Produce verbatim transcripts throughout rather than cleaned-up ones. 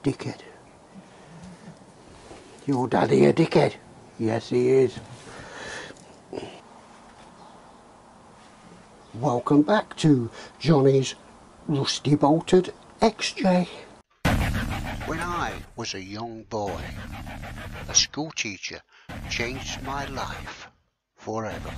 dickhead. Your daddy a dickhead? Yes, he is. Welcome back to Johnny's Rusty Bolted X J. When I was a young boy, a school teacher changed my life forever.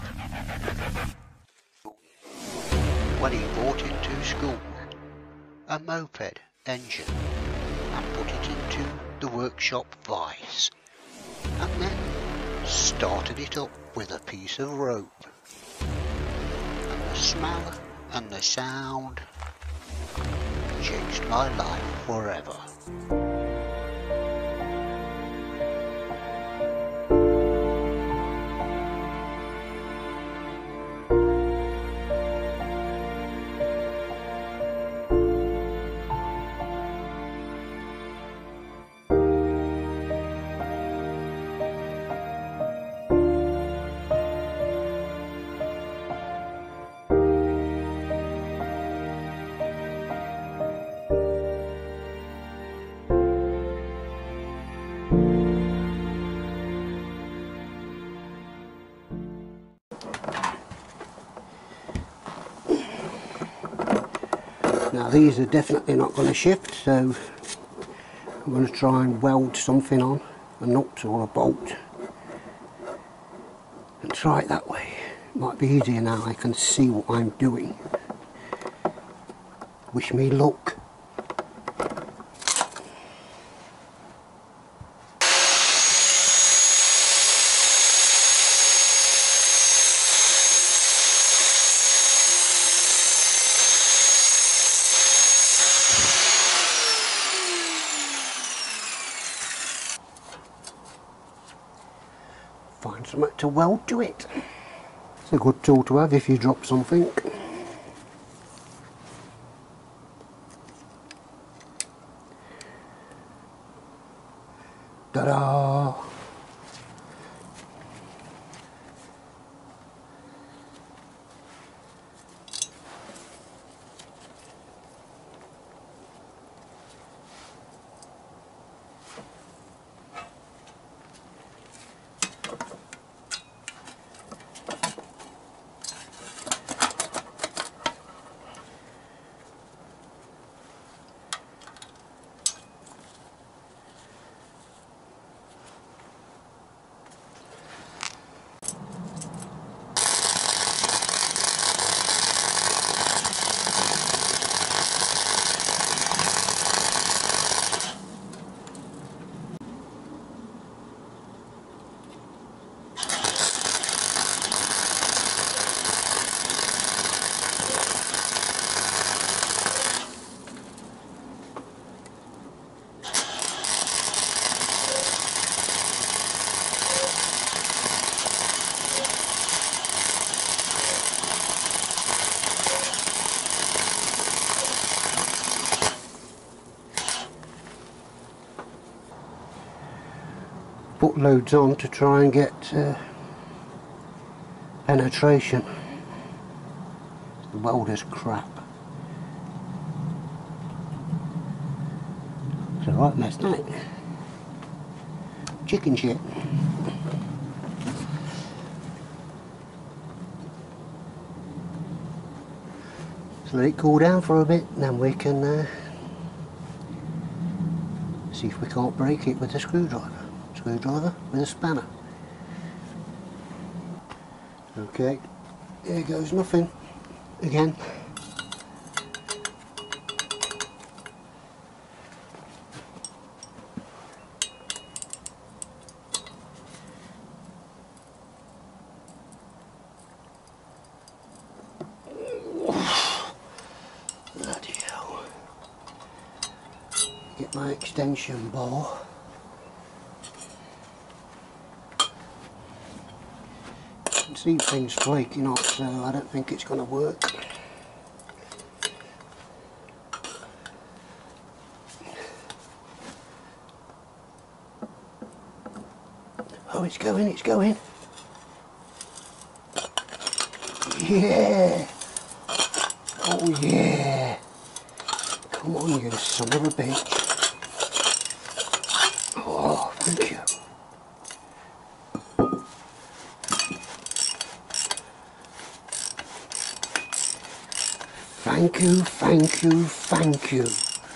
When he brought into school a moped engine and put it into the workshop vice, and then started it up with a piece of rope. And the smell and the sound changed my life forever. Now these are definitely not going to shift, so I'm going to try and weld something on, a nut or a bolt, and try it that way. It might be easier now, I can see what I'm doing. Wish me luck. Find something to weld to it. It's a good tool to have if you drop something. Ta-da! Put loads on to try and get uh, penetration. The welder's crap. It's a right mess, isn't it? Chicken shit. So let it cool down for a bit, and then we can uh, see if we can't break it with a screwdriver. Screwdriver with a spanner. Okay, here goes nothing again. Bloody hell. Get my extension bar. See things flaking off, so I don't think it's going to work. Oh, it's going, it's going. Yeah. Oh yeah. Come on, you son of a bitch. thank you. Thank you, thank you, thank you.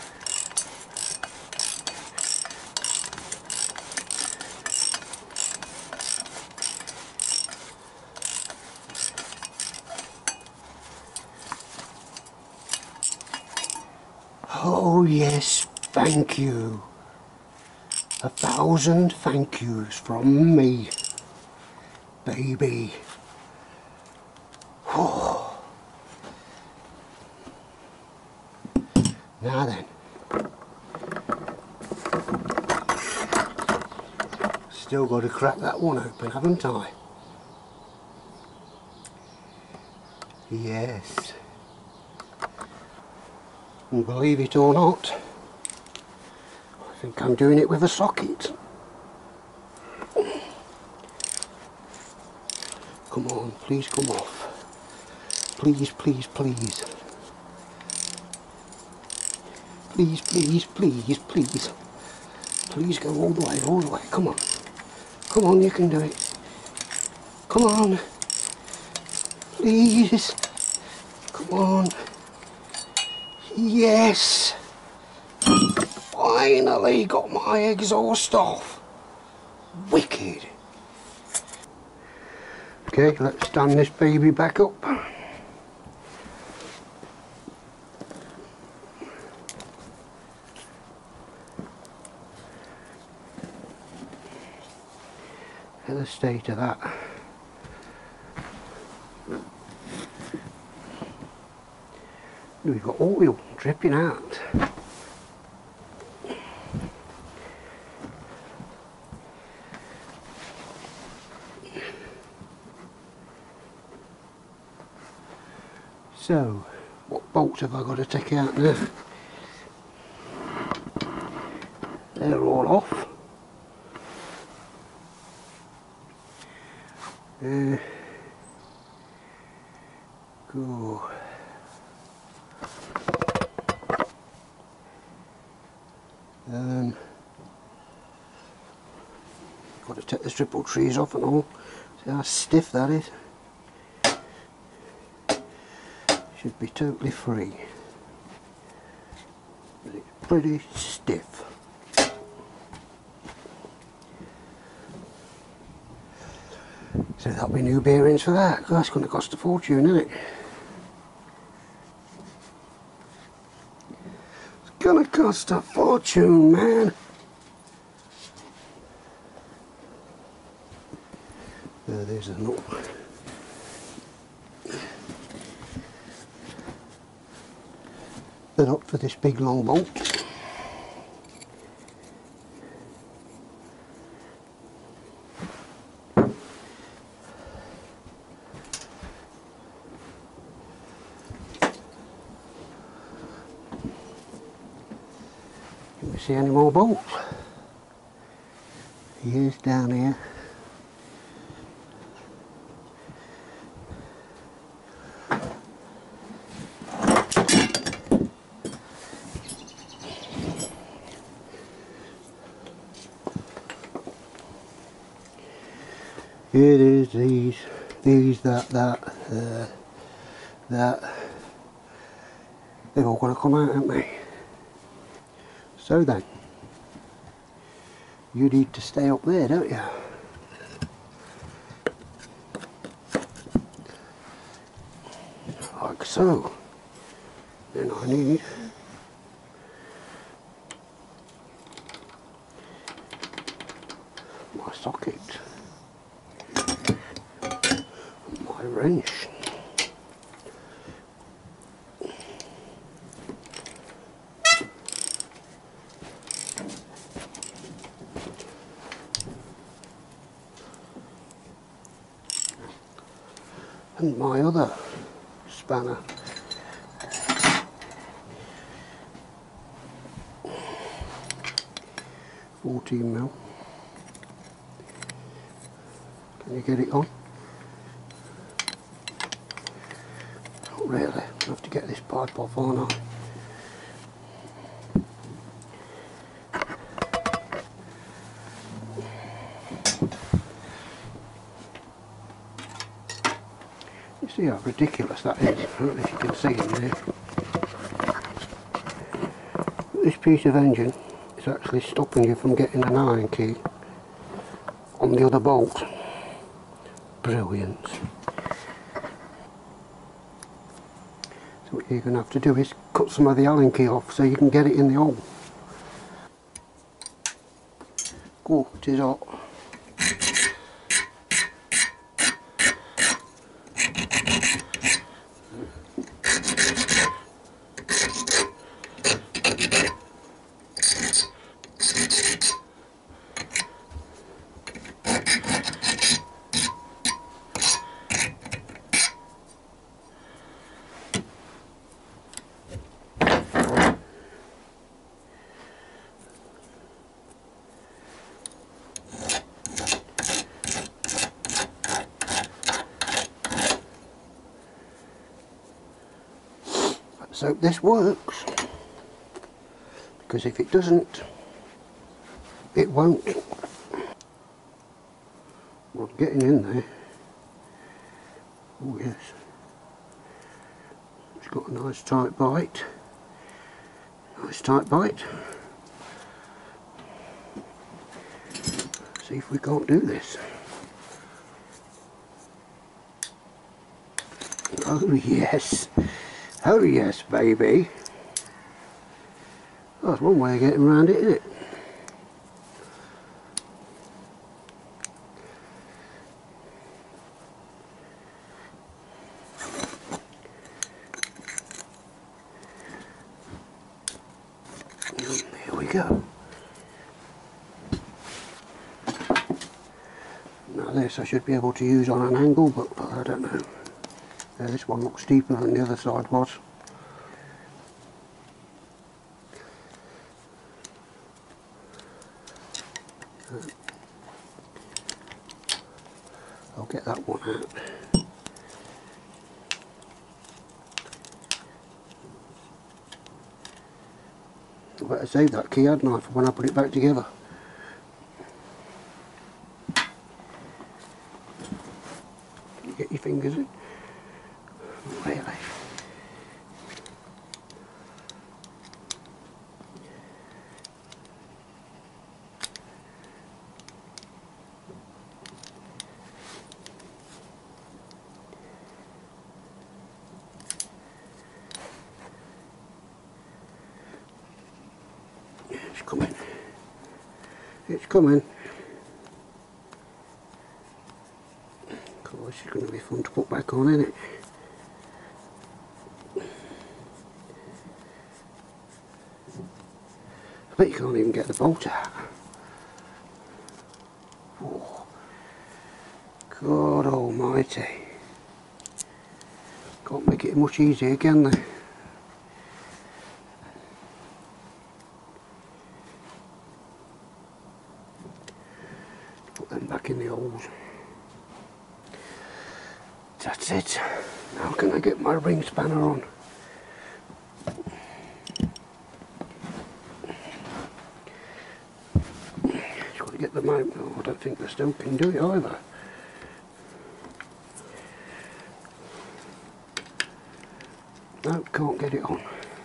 Oh yes, thank you. A thousand thank yous from me, baby. Oh. Now then. Still got to crack that one open, haven't I? Yes. And believe it or not, I think I'm doing it with a socket. Come on, please come off. Please, please, please. Please, please, please, please. Please go all the way, all the way. Come on. Come on, you can do it. Come on. Please. Come on. Yes. Finally got my exhaust off. Wicked. Okay, let's stand this baby back up. At the state of that. We've got oil dripping out. So, what bolts have I got to take out now? They're all off. Uh, go. Um, got to take the triple trees off and all. See how stiff that is. Should be totally free, but it's pretty stiff. So that'll be new bearings for that. That's going to cost a fortune, isn't it? It's going to cost a fortune, man. There, there's a nut. The nut for this big long bolt. Can we see any more bolts? He is down here. It is these, these, that, that, uh, that. They're all going to come out, aren't they? So then, you need to stay up there, don't you? Like so. Then I need my socket. My wrench. And my other spanner. fourteen mil. Can you get it on? Not really. I have to get this pipe off, aren't I? You see how ridiculous that is? I don't know if you can see in there. This piece of engine is actually stopping you from getting an Allen key on the other bolt. Brilliant. So what you're going to have to do is cut some of the Allen key off so you can get it in the hole. Oh, it is hot. Let's hope this works, because if it doesn't, it won't. Well, getting in there. Oh yes, it's got a nice tight bite. Nice tight bite. See if we can't do this. Oh yes. Oh yes, baby. Oh, that's one way of getting around it, isn't it? Here we go. Now this I should be able to use on an angle, but I don't know. Yeah, this one looks steeper than the other side was. I'll get that one out. I better save that key, hadn't I, for when I put it back together. Can you get your fingers in? Really? It's coming. It's coming. God, this is going to be fun to put back on, isn't it? I bet you can't even get the bolt out. Oh, God almighty. Can't make it much easier, can they? Put them back in the holes. That's it. Now can I get my ring spanner on? Just got to get them out. Oh, I don't think the steel can do it either. No, can't get it on.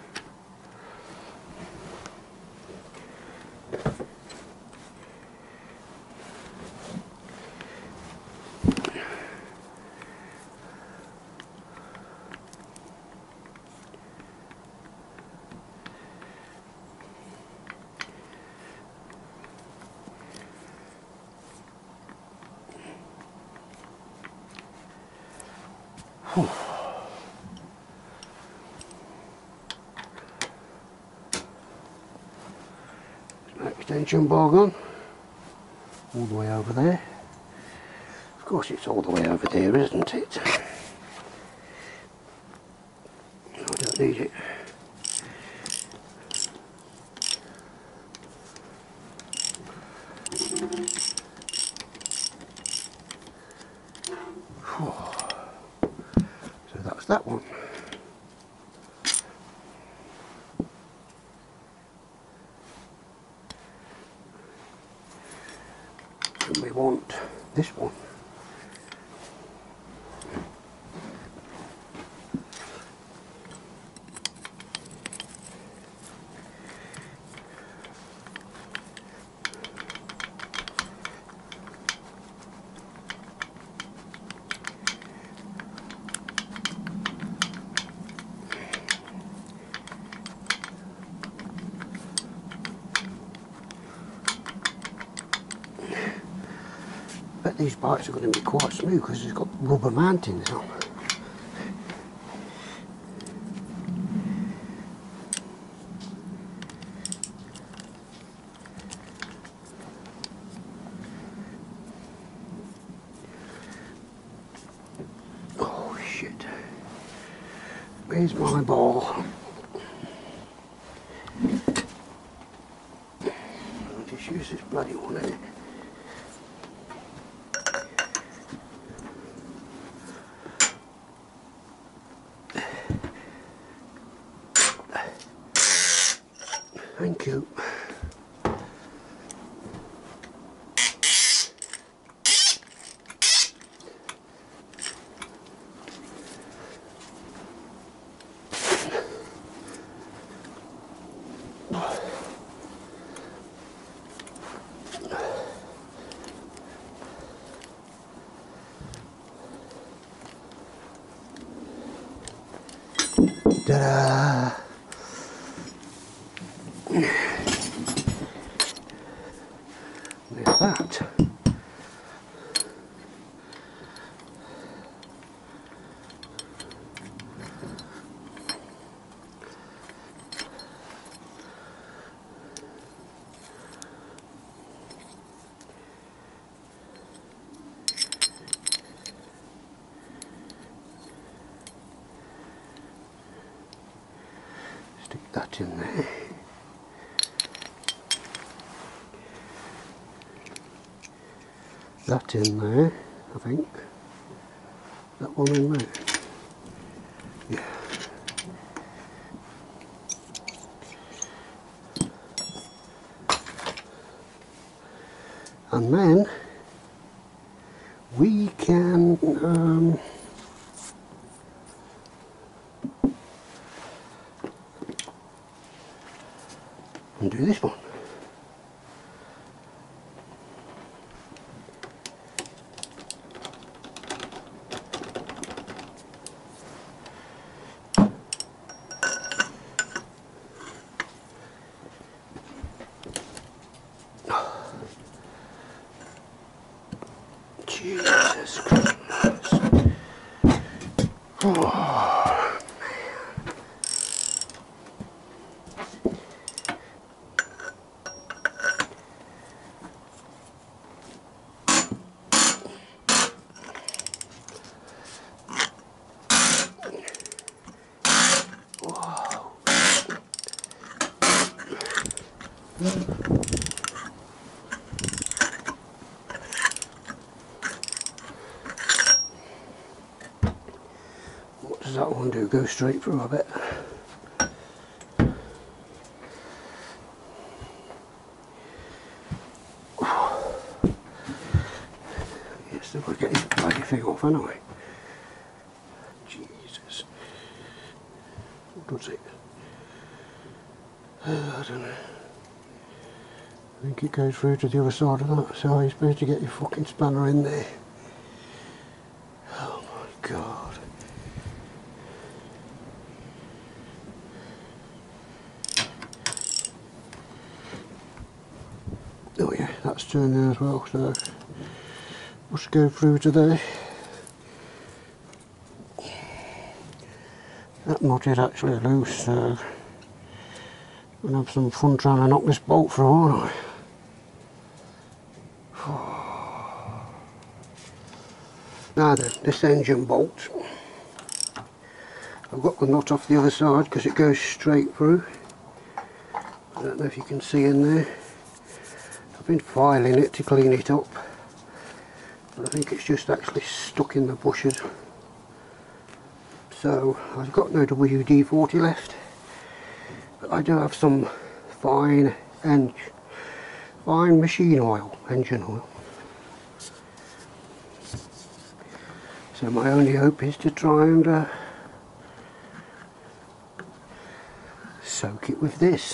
Whew. Extension bar gone all the way over there. Of course it's all the way over there, isn't it? I don't need it. So that's that one. and we want this one. But these bikes are going to be quite smooth because it's got rubber mountings on. Oh shit. Where's my ball? I'll just use this bloody one in it. Thank you. Ta-da! There's that. Stick that in there. That in there, I think. That one in there. Yeah. And then we can um, do this one. Jesus Christ. Oh, what does that one do? Go straight through, I bet. Yeah, still got to get this bloody thing off, haven't I? Jesus. What does it? Uh, I don't know. I think it goes through to the other side of that, so you're supposed to get your fucking spanner in there. Oh my god. Oh yeah, that's turned there as well, so must go through to there. That nut is actually loose, so I'm gonna have some fun trying to knock this bolt through, aren't I? Now then, this engine bolt, I've got the nut off the other side because it goes straight through. I don't know if you can see in there. I've been filing it to clean it up, but I think it's just actually stuck in the bushes. So I've got no W D forty left, but I do have some fine and fine machine oil, engine oil. So my only hope is to try and uh, soak it with this.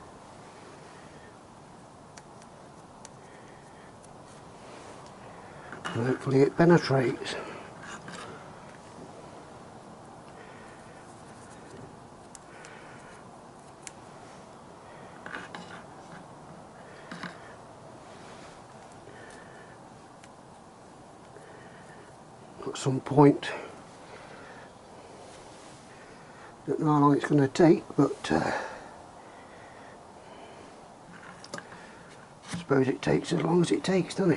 And hopefully it penetrates. At some point, don't know how long it's going to take, but uh, I suppose it takes as long as it takes, doesn't it?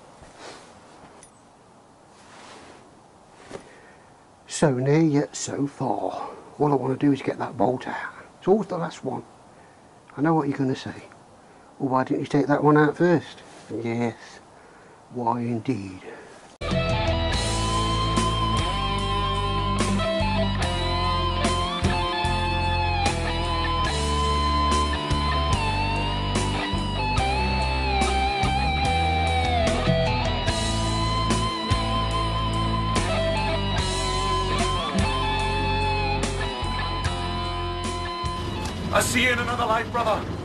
So near yet so far. All I want to do is get that bolt out. It's always the last one. I know what you're going to say. Well, why didn't you take that one out first? Yes, why indeed. I'll see you in another life, brother.